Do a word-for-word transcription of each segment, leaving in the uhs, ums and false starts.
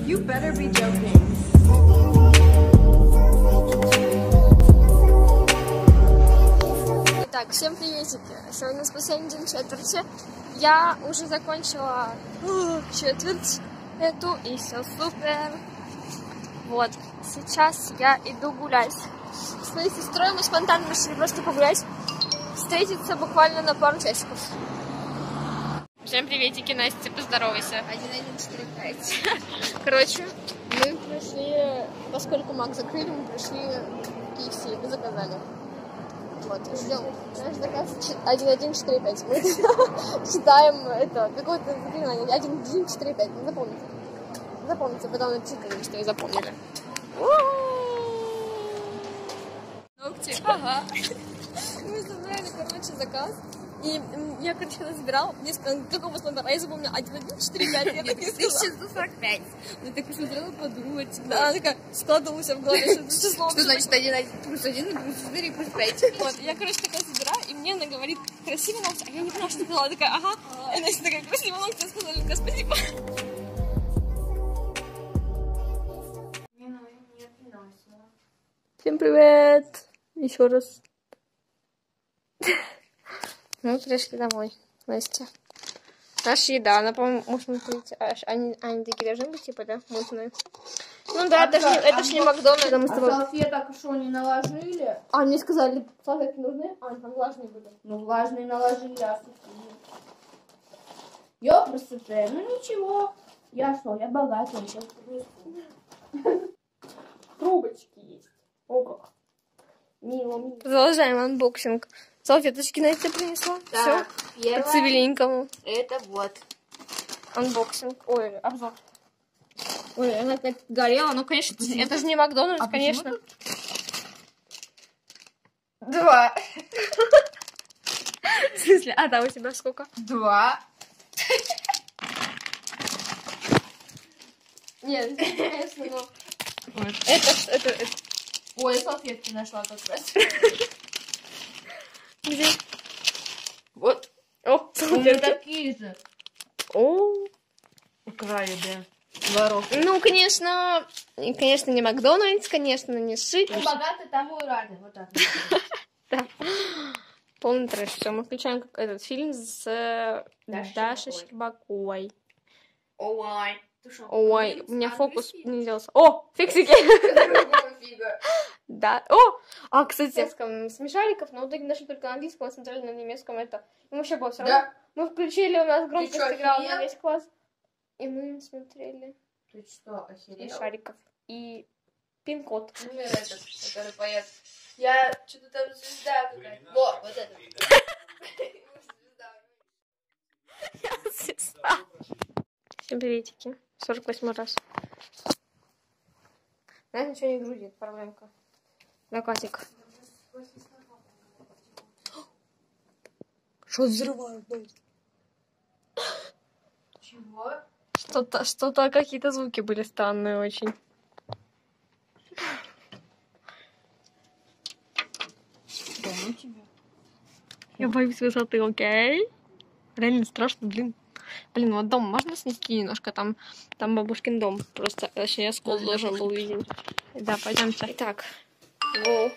You better be joking. Итак, всем приветики. Сегодня у нас последний день четверти. Я уже закончила четверть эту, и все супер. Вот, сейчас я иду гулять. С моей сестрой мы спонтанно решили просто погулять. Встретиться буквально на пару часиков. Всем приветики, Настя, поздоровайся. один один четыре пять. Короче, мы пришли, поскольку Мак закрыли, мы пришли в кей эф си и заказали. Вот, ждем. Наш заказ один один четыре пять. Мы считаем это какое-то заклинание. один один четыре пять. Запомните. Запомните, потом напишите, что и запомнили. Ногти. Ага. Мы забрали, короче, заказ. И я, короче, когда забирала, мне сказали, какого номера, а я запомнила один один четыре пять. Я так не сказала. тысяча сто сорок пять. Я так посмотрела, подумать. Она такая складывала себя в голове, что это число. Что значит один плюс один, плюс четыре, плюс пять? Вот, я, короче, такая забираю, и мне она говорит, красивые ногти, а я не поняла, что сказала. Я такая, ага. И она такая, красивые ногти, я сказала, Линка, спасибо. Всем привет! Еще раз. Мы пришли домой, Настя. Наша еда, она, по-моему, можно прийти. Они, они такие должны быть, типа, да, мутные. Ну да, это же это ж не Макдональдс, это мы с тобой. А салфеток что, не наложили? А, мне сказали, салфетки нужны? А, они там влажные были. Ну, влажные наложили, а сухие. Я просто, ну ничего. Я что, я богатая, сейчас принесу. Трубочки есть. О, как. Мило, мило. Продолжаем анбоксинг. Салфеточки Настя принесла. Так, все. По цивиленькому. Это вот. Анбоксинг. Ой, обзор. Ой, она так горела. Ну, конечно, почему? Это же не Макдональдс, а конечно. Два. В смысле? А, да, у тебя сколько? Два. Нет, конечно, но... Это, это, это... Ой, салфетки нашла как раз. Где? Вот. О, салфетки. Такие же. О. Украли, да. Воров. Ну, конечно, конечно, не Макдональдс, конечно, не шик. Ну, богатый тому и рады. Вот так. Да. Полный трэш. Все, мы включаем этот фильм с Дашей Щербаковой. Ой. Ой, у меня фокус не делался. О, фиксики! Да. О! А, кстати, в смешариков, но в итоге нашли только на английском, а смотрели на немецком это. И вообще было все равно. Мы включили, у нас громкость играла на весь класс. И мы смотрели. Ты что, охерел? Смешариков. И пин-код. Номер этот, который поет. Я что-то там звезда какая-то. Во, вот это. Звезда. Всем приветики. сорок восьмой раз. Знаешь, ничего не грузит, проблемка. Накатик. Что взрывают, блядь? Чего? Что-то, что-то, какие-то звуки были странные очень. Да, ну тебя. Я боюсь высоты, окей? Реально страшно, блин. Блин, вот дом можно снести немножко? Там, там бабушкин дом. Просто, точнее, оскол должен был видеть. Да, пойдемте. Итак. Воу.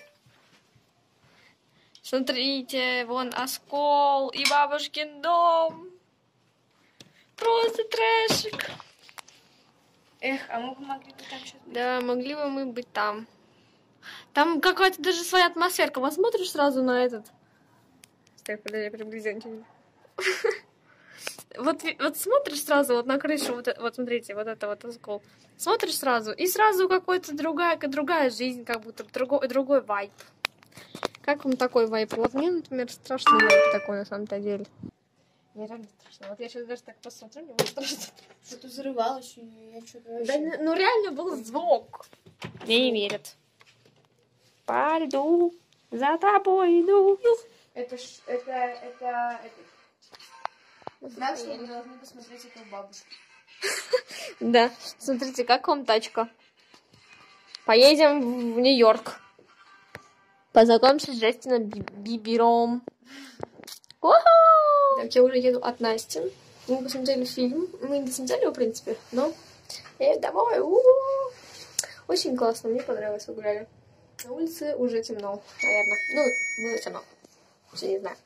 Смотрите, вон оскол и бабушкин дом. Просто трэшик. Эх, а мы бы могли бы там сейчас быть. Да, могли бы мы быть там. Там какая-то даже своя атмосферка. Вот смотришь сразу на этот. Стой, подожди, приблизительно. Вот, вот смотришь сразу вот на крышу, вот, вот смотрите, вот это вот оскол. Смотришь сразу, и сразу какой-то другая, другая жизнь, как будто другой, другой вайб. Как вам такой вайб? Вот мне, например, страшный вайб такой на самом-то деле. Мне реально страшно. Вот я сейчас даже так посмотрю, мне будет страшно. Что-то взрывалось, и я что-то вообще... Да, ну реально был звук. Мне не верят. По льду, за тобой иду. Это ж, это, это, это... Знак, что вы должны посмотреть эту бабушку. Да, смотрите, как вам тачка. Поедем в Нью-Йорк. Познакомимся с Джастином Бибером. Так, я уже еду от Насти. Мы посмотрели фильм. Мы не досмотрели его, в принципе, но И домой. У-у-у. Очень классно, мне понравилось, вы гуляли. На улице уже темно, наверное. Ну, было темно. Вообще не знаю.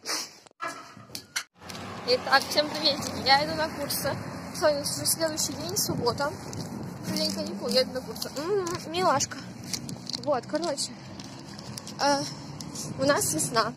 Итак, всем привет. Я иду на курсы. Сегодня уже следующий день, суббота. День каникул, я иду на курсы. М-м, милашка. Вот, короче. Э, у нас весна.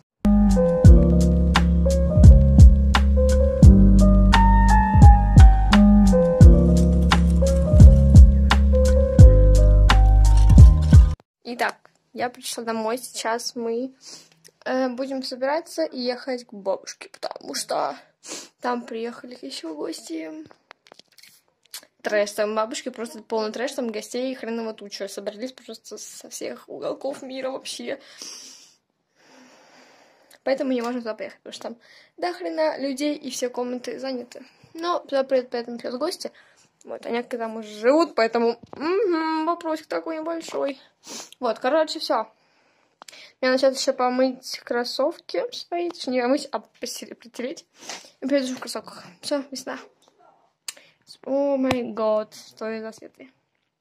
Итак, я пришла домой. Сейчас мы э, будем собираться и ехать к бабушке, потому что там приехали еще гости. Трэш, там бабушки просто полный трэш, там гостей хреново туча. Собрались просто со всех уголков мира вообще. Поэтому не можем туда поехать, потому что там до хрена людей и все комнаты заняты. Но туда приедут при этом плюс гости. Вот, а некоторые там уже живут, поэтому м-м, вопросик такой небольшой. Вот, короче, все. Мне начать еще помыть кроссовки свои, точнее, помыть, а протереть. И приеду в кроссовках. Все, весна. О май год, что это за цветы?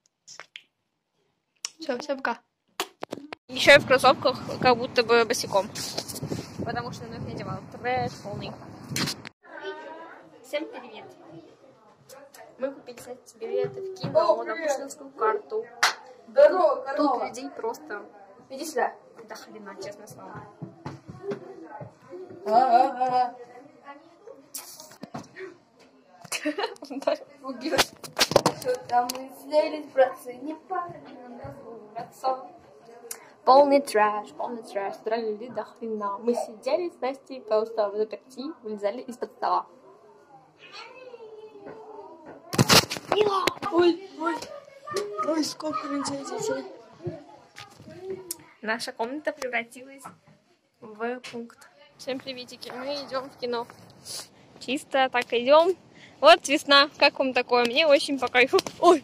Все, все, пока. Еще я в кроссовках, как будто бы босиком. Потому что на их не одевала. Трэш полный. Всем привет. Мы купили, кстати, билеты в кино на пушкинскую карту. Здорово, корова. Тут людей просто... Иди сюда. до хрена, честное слово. А-а-а. Убьешь. Что там мы снялись, братцы, не падали. Полный трэш, полный трэш. Драли людей до хрена. Мы сидели с Настей просто в заперти, вылезали из-под стола. Мила! Ой, ой. Ой, сколько людей здесь. Наша комната превратилась в пункт. Всем приветики. Мы идем в кино. Чисто так идем. Вот весна. Как вам такое? Мне очень по кайфу. Ой!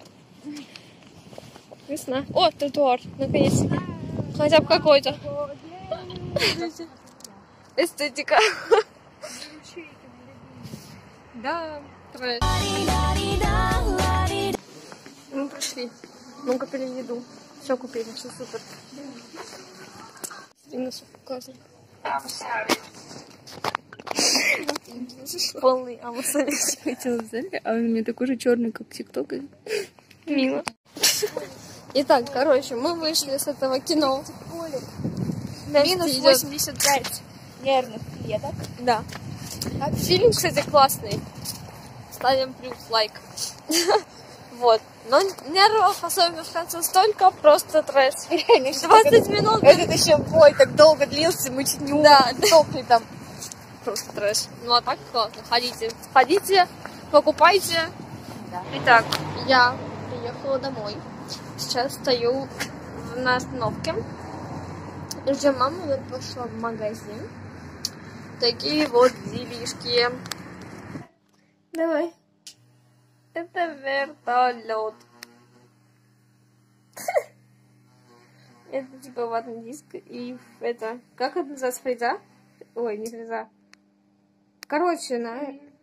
Весна. О, тротуар. Наконец. Хотя бы какой-то. Эстетика. Да. Мы пришли. Мы купили еду. Все купили. Все супер. Классно. Полный амусолис. Хотела взять, а он у меня такой же черный, как ТикТок. Мило. Итак, короче, мы вышли с этого кино. Минус восемьдесят пять нервных клеток. Да. Фильм, кстати, классный. Ставим плюс лайк. Вот. Но нервов, особенно в конце, столько, просто трэш. двадцать минут. Этот еще бой так долго длился, мы чуть не утопли там. Просто трэш. Ну а так классно. Ходите. Ходите, покупайте. Да. Итак, я приехала домой. Сейчас стою на остановке. Ждем маму, я пошла в магазин. Такие вот делишки. Давай. Это вертолет. Это типа ватный диск и это... Как это называется? Фреза? Ой, не фреза. Короче, на...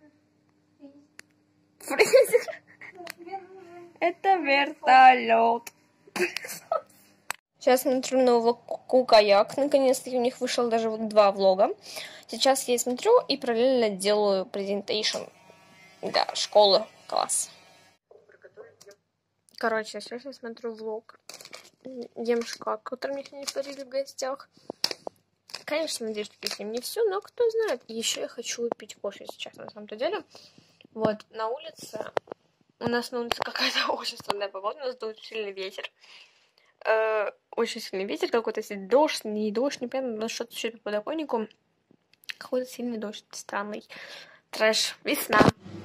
Фрезер. Это вертолет. Сейчас смотрю нового Кукаяк. Наконец-то у них вышел даже два влога. Сейчас я смотрю и параллельно делаю презентейшн для школы. Класс. Короче, сейчас я смотрю влог. Ем шоколад, который мне не подарили в гостях. Конечно, надеюсь, что с ним не все, но кто знает. Еще я хочу пить кофе сейчас, на самом-то деле. Вот, на улице... У нас на улице какая-то очень странная погода, у нас дует сильный ветер. Э, очень сильный ветер, какой-то сидит дождь, не дождь, непонятно, но что-то еще по подоконнику. Какой-то сильный дождь, странный. Трэш, весна.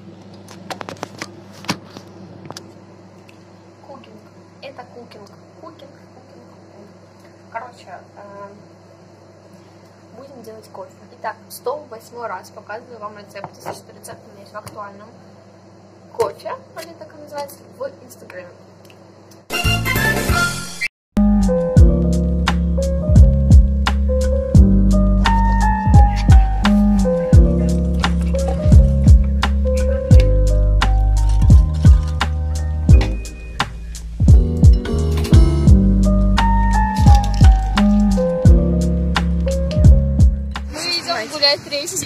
Кукинг. Это кукинг. Кукинг, кукинг. Короче, э, будем делать кофе. Итак, сто восьмой раз показываю вам рецепт. Если что, рецепт у меня есть в актуальном. Кофе, или так и называется, в Инстаграме.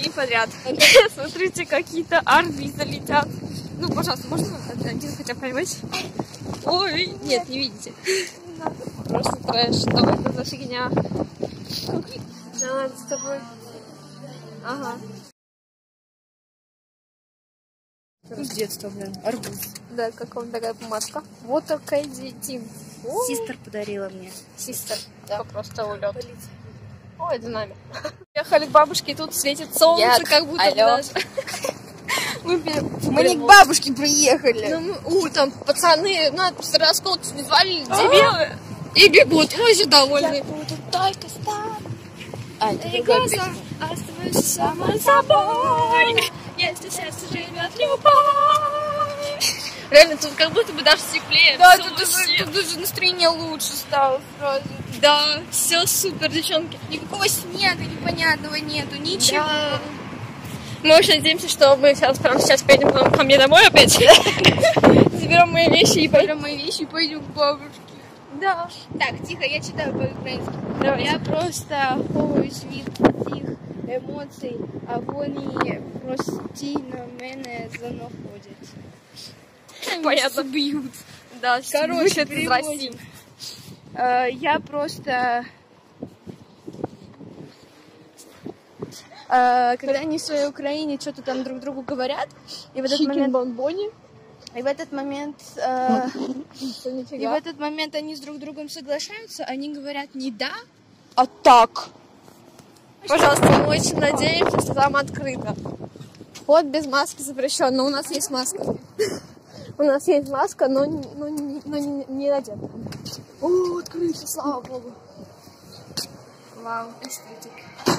России подряд. Смотрите, какие-то арбиты летят. Ну, пожалуйста, можно один хотя бы поймать? Ой, нет, не видите. Просто трэш. Что это за фигня? Давай с тобой. Ага. С детства, блин. Арбуз. Да, как вам такая помадка? Вот такая Тим. Систер подарила мне. Систер. Да. Просто улет. Ой, это нами. Ехали к бабушке, и тут светит солнце, я... как будто бы даже. Мы, мы не к бабушке приехали. Ну, мы... У, там пацаны, ну, просто расколки звали дебилы. И бегут, очень довольны. Я буду только с тобой. А, это другая песня. Оставайся самой собой. Если сердце живет любовь. Реально, тут как будто бы даже теплее. Да, тут даже, тут даже настроение лучше стало сразу. Да, все супер, девчонки. Никакого снега непонятного нету, ничего. Да. Мы очень надеемся, что мы сейчас прямо сейчас поедем ко мне домой опять. Заберем мои вещи и пойдем мои вещи и пойдем к бабушке. Да. Так, тихо, я читаю по-украински. Давай. Я просто ховуюсь від тих емоцій, а вони постійно мене знаходять. Понятно. Бьют. Да, короче, из России. Uh, я просто... Uh, когда они в своей Украине что-то там друг другу говорят, и в этот момент... бомбони. И в этот момент... Uh, и в этот момент они с друг другом соглашаются, они говорят не да, а так. Пожалуйста, мы очень надеемся, что там открыто. Вход без маски запрещен, но у нас есть маска. У нас есть маска, но, но, но не, не надета. О, открыто, слава богу. Вау, эстетик.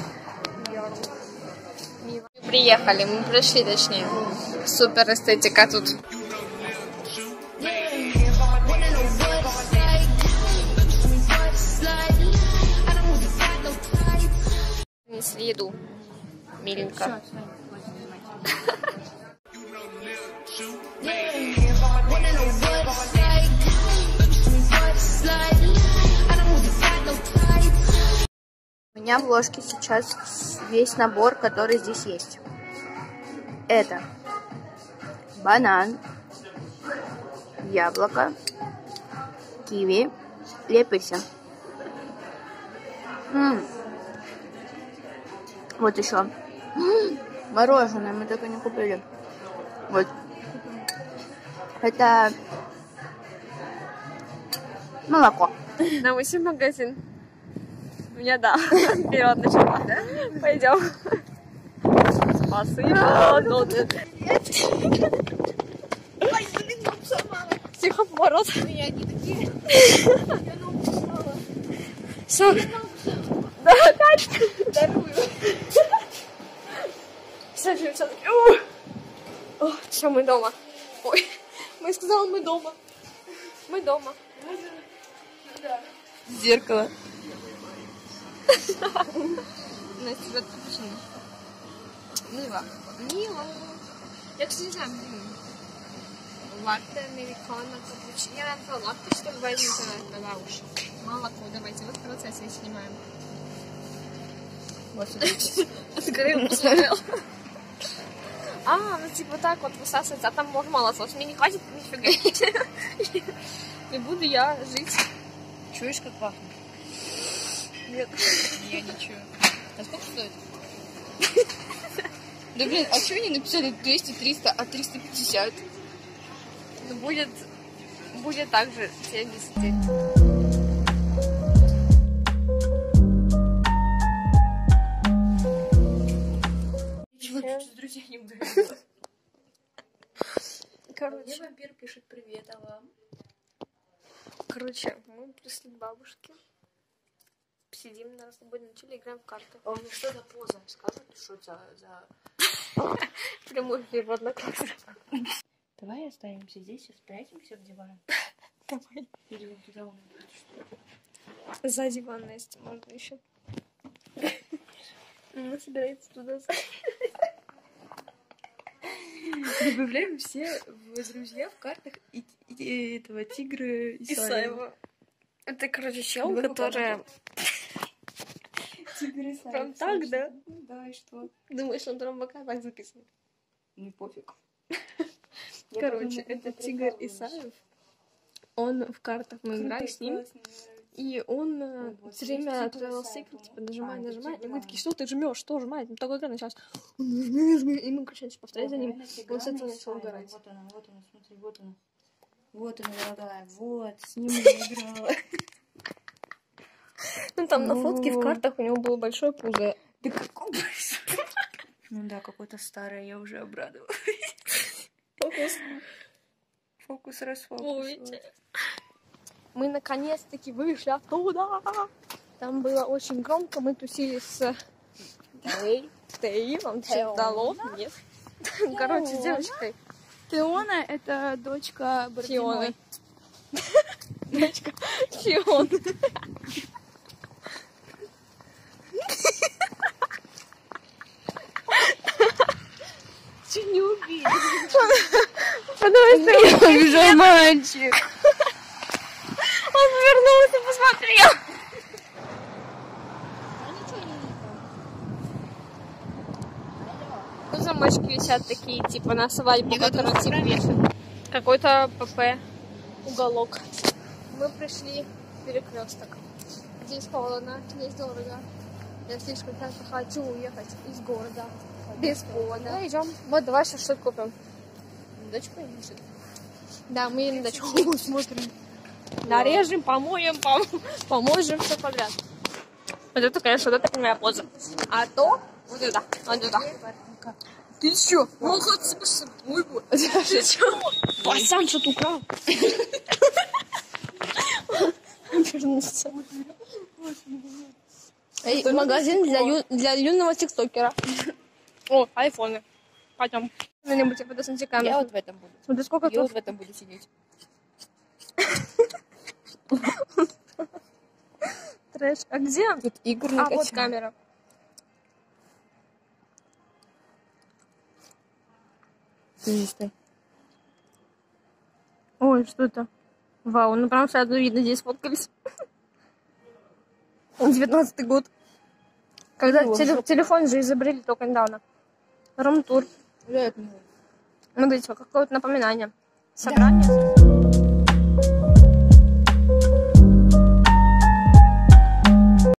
Мы приехали, мы пришли, точнее. Супер эстетика тут. Несли еду. Миленько. У меня в ложке сейчас весь набор, который здесь есть. Это банан, яблоко, киви и апельсин. М-м. Вот еще. М-м. Мороженое мы только не купили. Вот. Это молоко. Нам еще магазин. У меня да. Вперед начала. Да? Пойдем. Спасибо. Ой, блин, ногу сломала. Тихо, поворот. У меня они такие. Я ногу сломала. Все. Да, опять. Дарую. Все, все, все. Все, мы дома. Ой, мы сказала, мы дома. Мы дома. Да. Зеркало. Настя, вот почему? Мило. Мило. Я, кстати, не знаю, блин. Латте, американо, капучино. Я написала латте, что ли, возьмите на лавуш. Молоко, давайте, вот в процессе снимаем. Вот, смотрите. Открыл, посмотрел. А, ну типа так вот высасывается, а там можно мало соус. Мне не хватит нифига. Не буду я жить. Чуешь, как пахнет? Нет. Я ничего. А сколько стоит? Да блин, а что они написали двести триста, а триста пятьдесят? Ну будет, будет также семьдесят. Ничего, чуть-чуть друзья не буду делать. Короче. Мне вампир пишет привет, а вам? Короче, мы пришли к бабушке. Сидим на свободном начале, играем в карты. А у меня что за поза? Скажут, что за... за... Прямой эфир в одноклассниках. Давай оставимся здесь и спрячемся в диван. Давай. Или вот туда он будет, что ли? За диван, Настя, можно еще. Мы собираемся туда. Добавляем все в друзья в картах и, и этого тигра Исаева. Это, короче, чел, который... Тигр Исаев. Прям так, да? Да, и что? Думаешь, он прям пока так записывает? Не пофиг. Короче, это Тигр Исаев. Он в картах, мы играли с ним. И он э, все время отправлял сиквел, типа, нажимай, нажимай. И мы такие, что ты жмешь, что жмать? Ну, такой экран начался. Он нажми, нажми. И мы, короче, повторяли за ним. Он с этого начал угорать. Вот она, вот она, смотри, вот она. Вот она, дорогая, вот, с ним я играла. Ну, там на фотке в картах у него было большое пузо. Да какой большой? Ну да, какой-то старый, я уже обрадовалась. Фокус. Фокус, расфокус. Мы наконец-таки вышли оттуда. Там было очень громко. Мы тусили с Тей. Вам что дало? Нет. Короче, с девочкой. Теона — это дочка Фионы. Дочка Фионы. Чуть не убили. Потому что Я убежал мальчик. он вернулся и посмотрел. Ну, замочки висят такие, типа, на свадьбу, которые типа вешают. Какой-то ПП уголок. Мы пришли в перекресток. Здесь холодно, здесь дорого. Я слишком часто хочу уехать из города. Без повода. Ну, идем. Вот, давай сейчас что-то купим. Дочка лежит. Да, мы на дачу смотрим. Нарежем, помоем, пом поможем, все подряд. Вот это, конечно, вот это моя поза. А то вот это, вот это. Ты чё? Ну, хоть с собой будет. Ты чё? Пацан что-то украл. Вернулся. Эй, магазин для, ю... для юного тиктокера. О, айфоны. Пойдем. Где-нибудь я буду с антиками. Я вот в этом буду. Смотри, сколько Я тут. вот в этом буду сидеть. Трэш. А где? Тут игр А, накачано. вот камера. Листай. Ой, что это? Вау, ну прям сразу видно, здесь сфоткались. девятнадцатый год. Когда Ой, теле- жопа. телефон же изобрели только недавно. Рум-тур. Да, это мой. Смотрите, какое-то напоминание. Собрание.